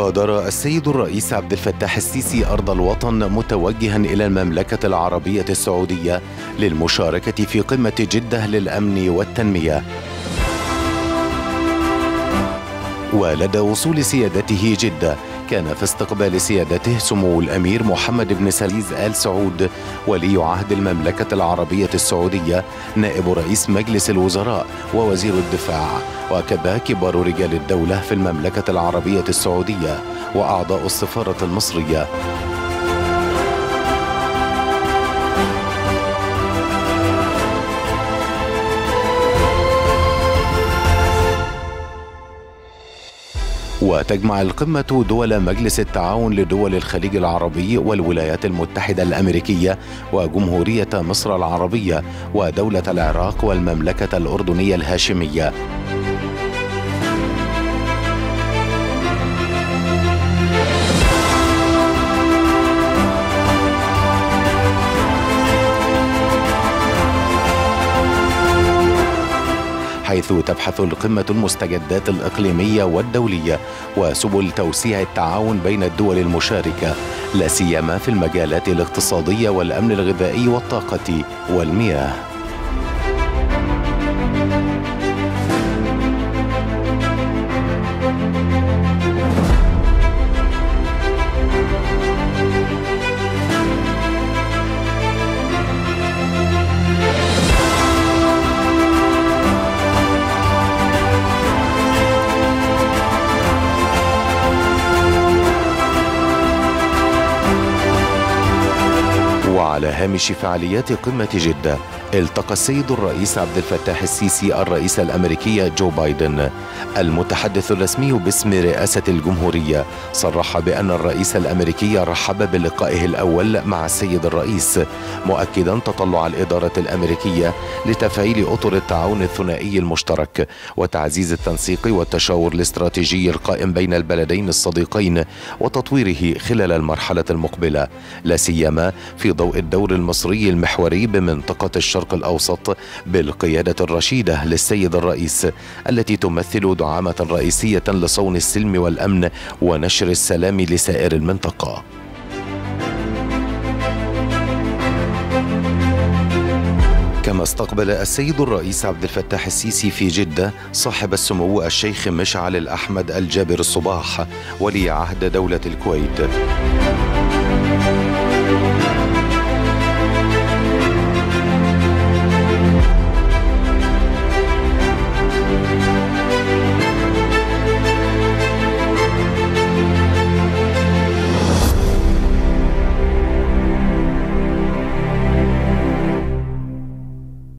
غادر السيد الرئيس عبد الفتاح السيسي أرض الوطن متوجها إلى المملكة العربية السعودية للمشاركة في قمة جدة للأمن والتنمية. ولدى وصول سيادته جدة كان في استقبال سيادته سمو الأمير محمد بن سليم آل سعود ولي عهد المملكة العربية السعودية، نائب رئيس مجلس الوزراء ووزير الدفاع، وكذا كبار رجال الدولة في المملكة العربية السعودية وأعضاء السفارة المصرية. وتجمع القمة دول مجلس التعاون لدول الخليج العربي والولايات المتحدة الأمريكية وجمهورية مصر العربية ودولة العراق والمملكة الأردنية الهاشمية. حيث تبحث القمة المستجدات الإقليمية والدولية وسبل توسيع التعاون بين الدول المشاركة، لا سيما في المجالات الاقتصادية والأمن الغذائي والطاقة والمياه. وعلى هامش فعاليات قمة جدة، التقى السيد الرئيس عبد الفتاح السيسي الرئيس الأمريكي جو بايدن. المتحدث الرسمي باسم رئاسة الجمهورية صرح بأن الرئيس الأمريكي رحب بلقائه الأول مع السيد الرئيس، مؤكدا تطلع الإدارة الأمريكية لتفعيل أطر التعاون الثنائي المشترك وتعزيز التنسيق والتشاور الاستراتيجي القائم بين البلدين الصديقين وتطويره خلال المرحلة المقبلة، لا سيما في ضوء الدور المصري المحوري بمنطقة الشرق الأوسط بالقيادة الرشيدة للسيد الرئيس، التي تمثل دعامة رئيسية لصون السلم والأمن ونشر السلام لسائر المنطقة. كما استقبل السيد الرئيس عبد الفتاح السيسي في جدة صاحب السمو الشيخ مشعل الأحمد الجابر الصباح ولي عهد دولة الكويت.